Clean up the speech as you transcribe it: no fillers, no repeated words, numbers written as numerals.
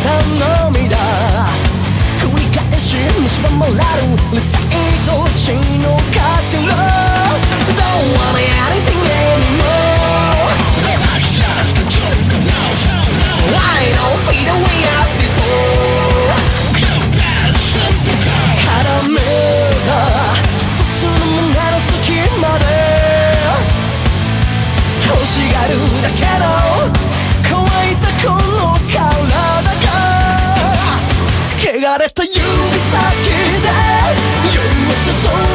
涙繰り返し蝕まれる理性と知のかけら Don't want anything anymore I don't feel the way as before 絡めた一つの胸の隙間で欲しがるだけの乾いたこの体が汚れた指先で夜を注ぐ